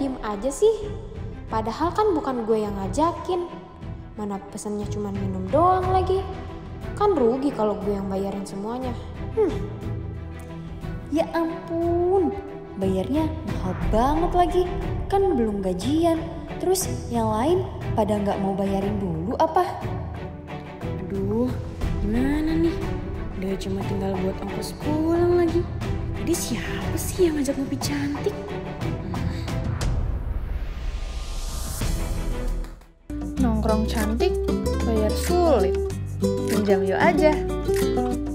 diem aja sih? Padahal kan bukan gue yang ngajakin. Mana pesannya cuma minum doang lagi. Kan rugi kalau gue yang bayarin semuanya. Ya ampun, bayarnya mahal banget lagi. Kan belum gajian. Terus yang lain pada nggak mau bayarin dulu apa? Aduh, gimana nih? Udah cuma tinggal buat ongkos pulang lagi. Jadi siapa sih yang ngajak ngopi cantik? Nongkrong cantik, bayar sulit. Pinjam yuk aja.